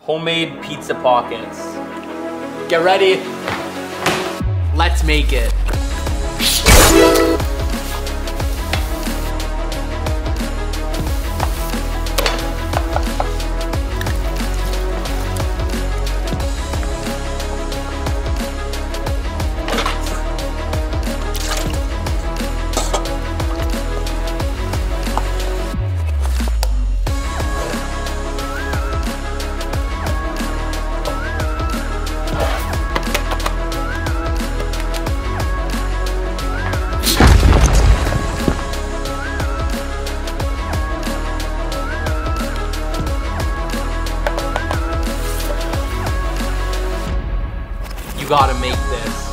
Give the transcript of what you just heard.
Homemade pizza pockets. Get ready. Let's make it. You gotta make this.